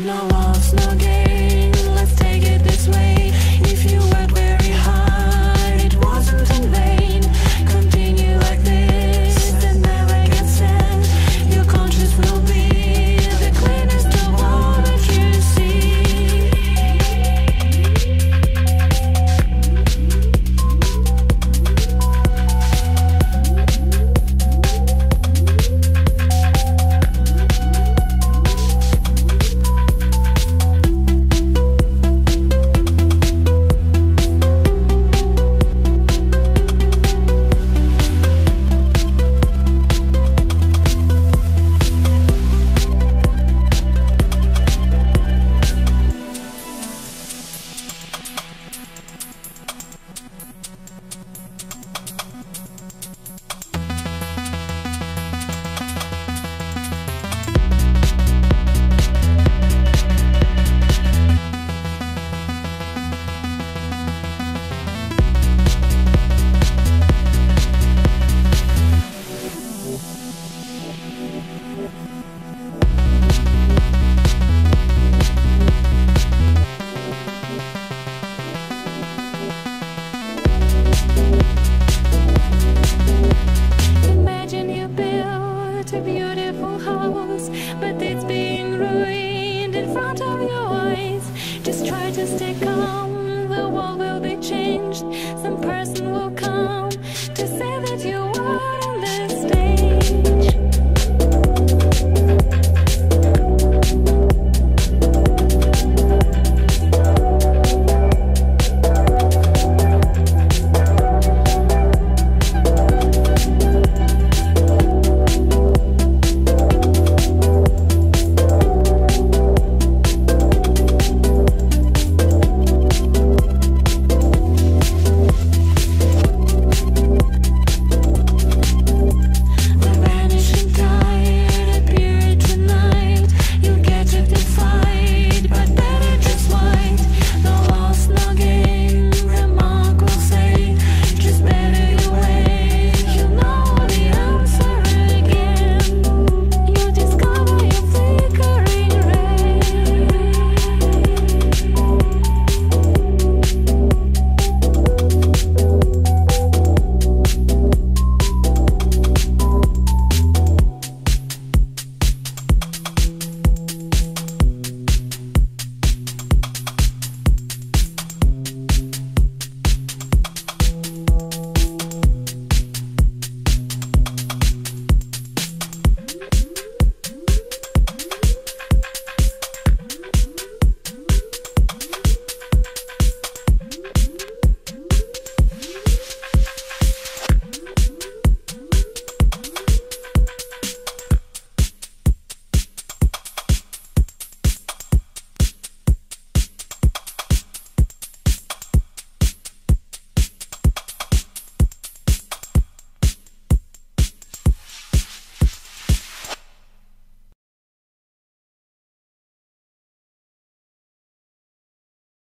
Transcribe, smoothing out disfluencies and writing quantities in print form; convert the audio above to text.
No loss, no gain, let's take it this way. If you worked very hard, it wasn't in vain. Continue like this and never get sad. Your conscience will be the cleanest of all that you see. Imagine you built a beautiful house, but it's being ruined in front of your eyes. Just try to stay calm, the world will be changed. Some person will come to say that you